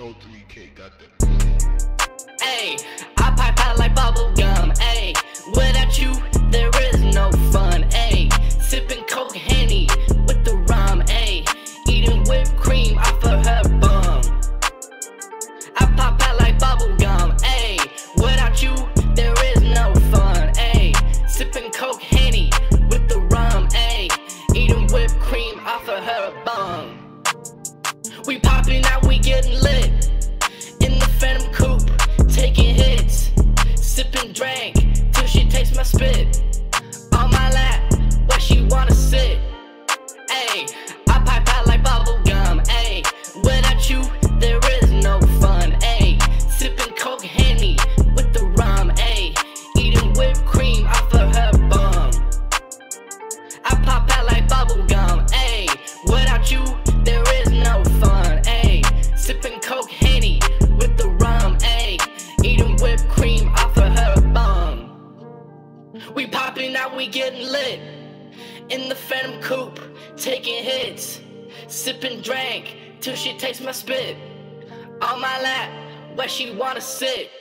03K got that. Ayy, I pipe out like bubblegum. Ayy, without you, there is no fun. Ayy, sipping coke Henny with the rum. Ayy, eating whipped cream off of her bum. I pop out like bubblegum. Ayy, without you, there is no fun. Ayy, sipping coke Henny with the rum. Ayy, eating whipped cream off of her bum. We poppin' out, we getting lit in the Phantom coupe, taking hits, sipping drink till she tastes my spit on my lap where she wanna sit. Ayy, I pipe out like bubblegum. Ayy, without you there is no fun. Ayy, sipping coke Henny with the rum. Ayy, eating whipped cream off of her bum. I pop out like bubblegum. Ayy, without you there is no fun. Ayy, sipping coke Henny with the rum. Ayy, eating whipped cream off of her bum. We poppin' out, we getting lit in the Phantom coupe, taking hits, sipping drink till she tastes my spit on my lap where she wanna sit.